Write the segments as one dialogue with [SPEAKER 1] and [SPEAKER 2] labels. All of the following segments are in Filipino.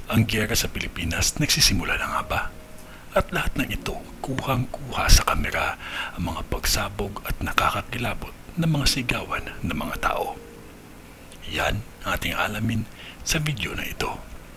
[SPEAKER 1] Ang giyera sa Pilipinas nagsisimula na nga ba? At lahat ng ito kuhang-kuha sa kamera ang mga pagsabog at nakakakilabot ng mga sigawan ng mga tao. Yan ang ating alamin sa video na ito.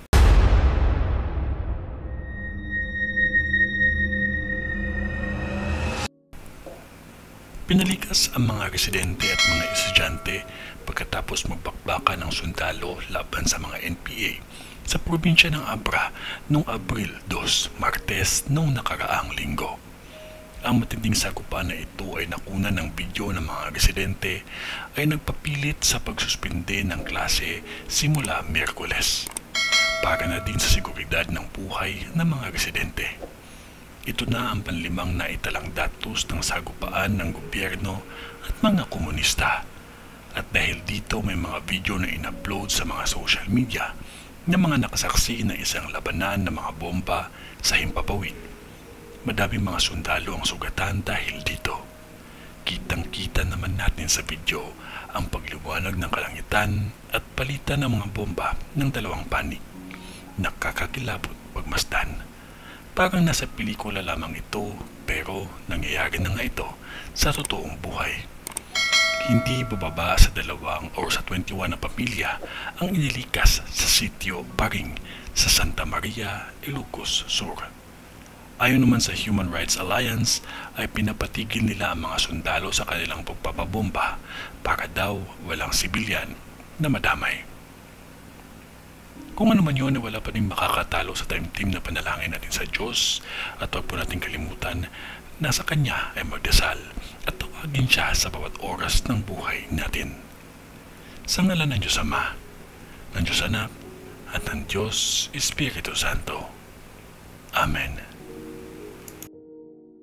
[SPEAKER 1] Pinalikas ang mga residente at mga estudyante pagkatapos magbakbakan ng sundalo laban sa mga NPA sa probinsya ng Abra noong Abril 2, Martes noong nakaraang linggo. Ang matinding sagupaan na ito ay nakuna ng video ng mga residente ay nagpapilit sa pagsuspinde ng klase simula Miyerkules para na din sa seguridad ng buhay ng mga residente. Ito na ang panlimang naitalang datos ng sagupaan ng gobyerno at mga komunista. At dahil dito may mga video na in-upload sa mga social media ng mga nakasaksi ng isang labanan ng mga bomba sa Himpapawid. Madaming mga sundalo ang sugatan dahil dito. Kitang-kita naman natin sa video ang pagliwanag ng kalangitan at palitan ng mga bomba ng dalawang panig. Nakakakilabot pagmasdan. Parang nasa pelikula lamang ito pero nangyayari na nga ito sa totoong buhay. Hindi bababa sa 2 o sa 21 na pamilya ang inilikas sa sitio Baring sa Santa Maria, Ilocos Sur. Ayon naman sa Human Rights Alliance ay pinapatigil nila ang mga sundalo sa kanilang pagpapabomba para daw walang sibilyan na madamay. Kung ano man yun, wala pa rin makakatalo sa taimtim na panalangin natin sa Diyos at huwag po natin kalimutan na sa Kanya ay magdasal at tawagin siya sa bawat oras ng buhay natin. Sa ngalan ng Diyos Ama, ng Diyos Anak, at ng Diyos Espiritu Santo. Amen.